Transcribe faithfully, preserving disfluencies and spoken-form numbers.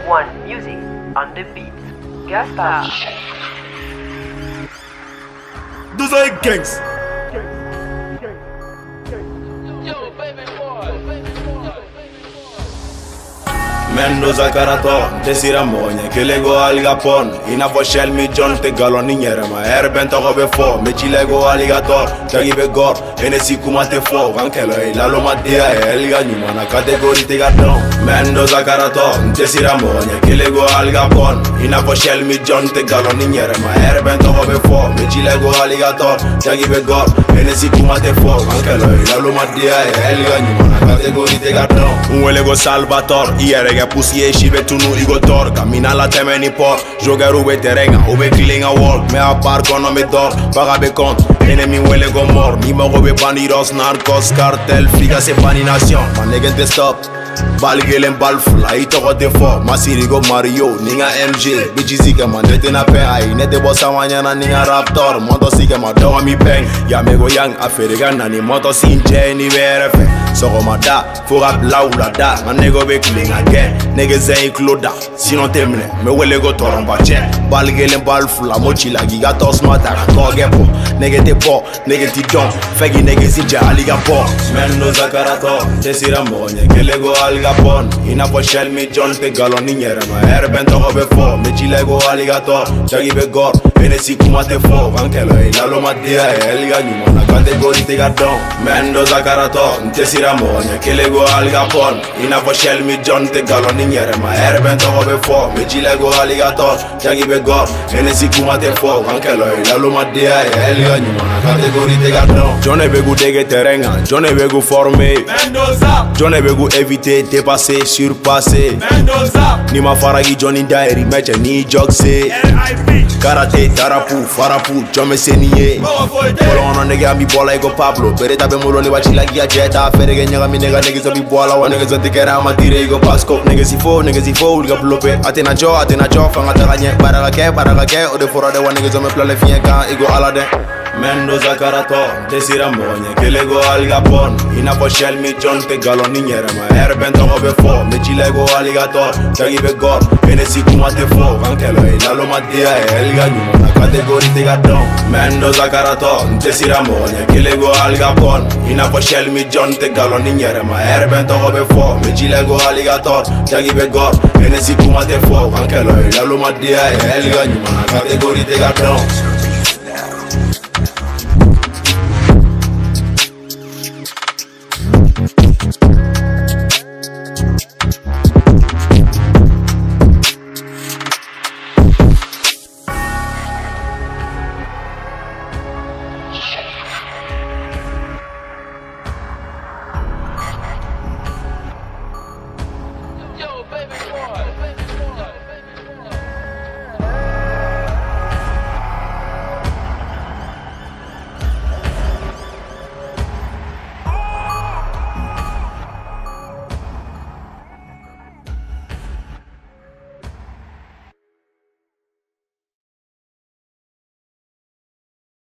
One music on the beat. Gasta. Those are gangs. Mendoza karaton, desira monye, kelego algapon. Ina for shell me John te galon ninyere ma erben to be fo, me chilego alligator, tagi be gor, enesi kuma te fo, vankelo e la lo madia e elga nyuma na category te gadon. Mendoza karaton, desira monye, kelego algapon. Ina for shell me John te galon ninyere ma erben to be fo, me chilego alligator, tagi be gor, enesi kuma te fo, vankelo e la lo madia e elga nyuma na category te gadon. Unwelego Salvatore, iere pussy e shive tunu igo tor Camina la teme ni por Jogar ube terenga ube killing a work Me a par kono me dor Baga be kont Enemy wele go mor Mi mogo be bandidos narcos cartel Figa se panination Ma nigga te stop Bal gelen bal fly Ito ko te fo Masiri go Mario Ninga M J Bichi zike man Nete na pe ay Nete bosa wanyana ninga raptor Moto sike ma doga mi peng Ya me go yang Afere gana ni moto sinje ni berefe Soko ma da Fura bla ou la da Ma nego be killing again Nigga zay kloda Sinon temne Me wele go toron ba che Bal gelen bal fula Mochi la giga tos mata Koge po Nigga te po Nigga ti don Fegi nigga sinja aliga po Mendoza karato Tesira monye Kelego algapon Ina po shell me John te galon ninyere ma erben to go be fo Me chilego alligator Jagi be gor Enesi kuma te fo Vankelo e lalo madia e elga nyuma na category te gadon Mendoza karato Tesira monye Kelego algapon Ina po shell me John te galon ninyere ma erben to go be fo Me chilego alligator Jagi be gor Enesi kuma te fo Vankelo e lalo madia e elga nyuma na category te gadon Jone begu dege terenga Jone begu forme Mendoza Jone begu éviter dépasser, surpasser Mendoza Ni ma faragi Johnny Diary Meche ni jogse L I P Karate, tarapu, farapu, jome senye Polo ono nege ambi bola ego Pablo Bereta be molo ni wachi lagi ya jeta Ferege nyaga mi nega nege zobi bola Wa nege zonte kera ama tire ego Pasco Nege si fo, nege si fo, ulga blope Atena jo, atena jo, fanga taranye Baraga ke, baraga ke, ode forade Wa nege zome plale fien kan, ego alade Mendoza karato, desira monye Kelego algapon Ina po shell me John te galon ninyere ma erben to go be fo Me chilego alligator Jagi be gor Enesi kuma te fo Vankelo e lalo madia e elga nyuma na category te gadon Mendoza karato Desira monye Kelego algapon Ina po shell me John te galon ninyere ma erben to go be fo Me chilego alligator Jagi be gor Enesi kuma te fo Vankelo e lalo madia e elga nyuma na category te gadon